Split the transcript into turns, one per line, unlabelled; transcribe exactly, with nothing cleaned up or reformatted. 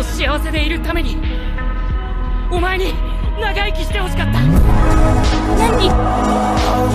と幸せでいるためにお前に長生きしてほしかった。
何？